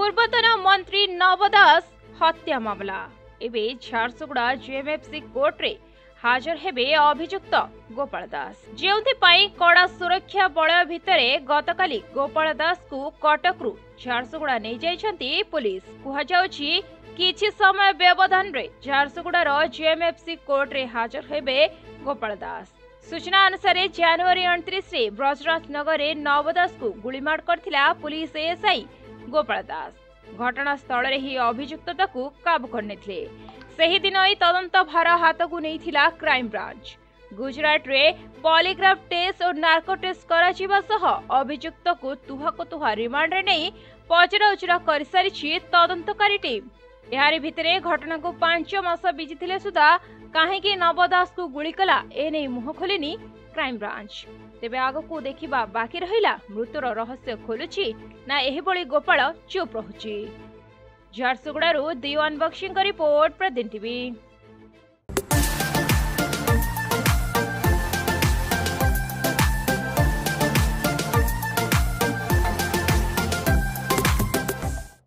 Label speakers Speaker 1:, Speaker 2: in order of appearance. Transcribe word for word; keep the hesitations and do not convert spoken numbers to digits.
Speaker 1: पूर्वतन मंत्री नव दास हत्या मामला एबे झारसुगुड़ा जेएमएफसी कोर्ट रे हाजर हेबे अभियुक्त गोपाल दास जेउथि पई कड़ा सुरक्षा बलय भितरे गतकाली गोपाल दास को कटक रु झारसुगुड़ा नै जाइछंती पुलिस कुहा जाउछि किछि समय व्यवधान रे झारसुगुड़ा रो जेएमएफसी कोर्ट रे हाजर हेबे गोपाल दास। सूचना अनुसार जनवरी उनतीस रे ब्रजराज नगर रे नवदास को गुलीमार करथिला पुलिस एएसआई गोपाल दास। घटनास्थल रे ही अभियुक्तता को काबू करनेथिले। सही दिन ही तदंत भार हाथ को नैथिला क्राइम ब्रांच। गुजरात रे पॉलीग्राफ टेस्ट और नार्को टेस्ट कराजिबा सह अभियुक्त को तुहा को तुहा रिमांड रे नै पचरा उचरा कर सारिछि तदंतकारी टीम। यारि भितरे घटना को पांच मास बीतीथिले सुधा काहेकि नवदास को गुली कला एने मुह खोलिनी क्राइम ब्रांच। तेबे आगो को देखिबा बाकी रहिला मृत्युर रहस्य खोलुछि ना एही बळी गोपाल चुप रहुछि। झारसुगुड़ा दिवान बक्सिंग रिपोर्ट प्रदीन टीवी।